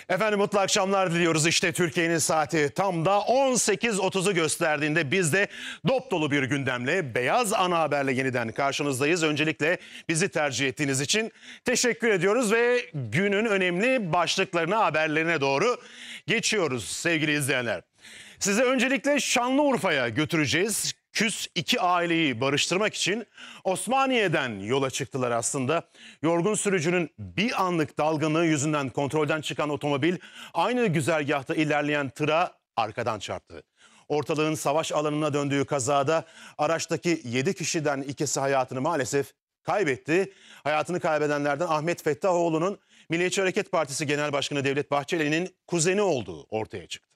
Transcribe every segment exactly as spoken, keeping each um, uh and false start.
Efendim mutlu akşamlar diliyoruz. İşte Türkiye'nin saati tam da on sekiz otuzu gösterdiğinde biz de dop dolu bir gündemle Beyaz Ana Haber'le yeniden karşınızdayız. Öncelikle bizi tercih ettiğiniz için teşekkür ediyoruz ve günün önemli başlıklarına, haberlerine doğru geçiyoruz sevgili izleyenler. Size öncelikle Şanlıurfa'ya götüreceğiz. Küs iki aileyi barıştırmak için Osmaniye'den yola çıktılar aslında. Yorgun sürücünün bir anlık dalgınlığı yüzünden kontrolden çıkan otomobil aynı güzergahta ilerleyen tıra arkadan çarptı. Ortalığın savaş alanına döndüğü kazada araçtaki yedi kişiden ikisi hayatını maalesef kaybetti. Hayatını kaybedenlerden Ahmet Fettahoğlu'nun Milliyetçi Hareket Partisi Genel Başkanı Devlet Bahçeli'nin kuzeni olduğu ortaya çıktı.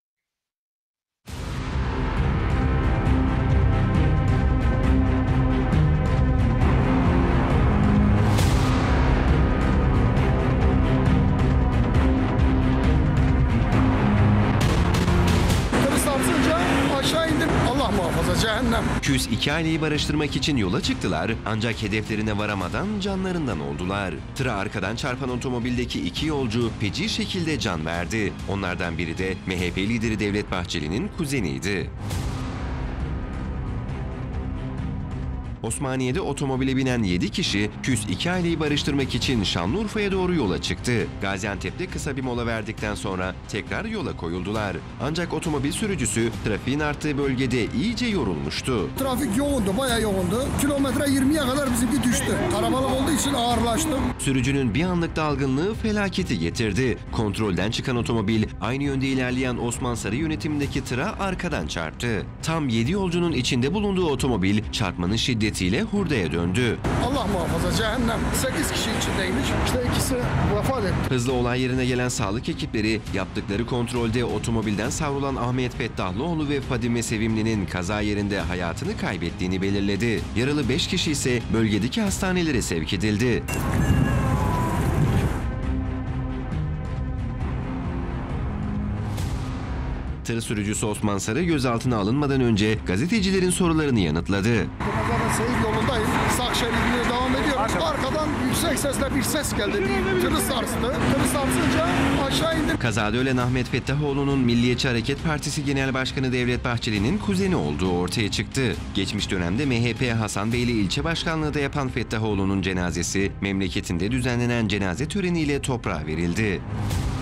Aşağı indim. Allah muhafaza, cehennem. Küs iki aileyi barıştırmak için yola çıktılar ancak hedeflerine varamadan canlarından oldular. Tıra arkadan çarpan otomobildeki iki yolcu feci şekilde can verdi. Onlardan biri de M H P lideri Devlet Bahçeli'nin kuzeniydi. Osmaniye'de otomobile binen yedi kişi Küs iki aileyi barıştırmak için Şanlıurfa'ya doğru yola çıktı. Gaziantep'te kısa bir mola verdikten sonra tekrar yola koyuldular. Ancak otomobil sürücüsü trafiğin arttığı bölgede iyice yorulmuştu. Trafik yoğundu, bayağı yoğundu. Kilometre yirmiye kadar bizimki düştü. Kalabalık olduğu için ağırlaştı. Sürücünün bir anlık dalgınlığı felaketi getirdi. Kontrolden çıkan otomobil aynı yönde ilerleyen Osman Sarı yönetimindeki tıra arkadan çarptı. Tam yedi yolcunun içinde bulunduğu otomobil çarpmanın şiddeti ile hurdaya döndü. Allah muhafaza, cehennem. sekiz kişi içindeymiş. İşte ikisi vefat etti. Hızlı olay yerine gelen sağlık ekipleri yaptıkları kontrolde otomobilden savrulan Ahmet Fettahlıoğlu ve Fadime Sevimli'nin kaza yerinde hayatını kaybettiğini belirledi. Yaralı beş kişi ise bölgedeki hastanelere sevk edildi. Tır sürücüsü Osman Sarı gözaltına alınmadan önce gazetecilerin sorularını yanıtladı. Zaten seyir yolundayım. Sağ şeridine devam ediyorum. Arkadan yüksek sesle bir ses geldi. Bir tırı sarstı. Tırı sarsınca aşağı indim. Kazada ölen Ahmet Fettahoğlu'nun Milliyetçi Hareket Partisi Genel Başkanı Devlet Bahçeli'nin kuzeni olduğu ortaya çıktı. Geçmiş dönemde M H P Hasanbeyli ilçe başkanlığı da yapan Fettahoğlu'nun cenazesi memleketinde düzenlenen cenaze töreniyle toprağa verildi.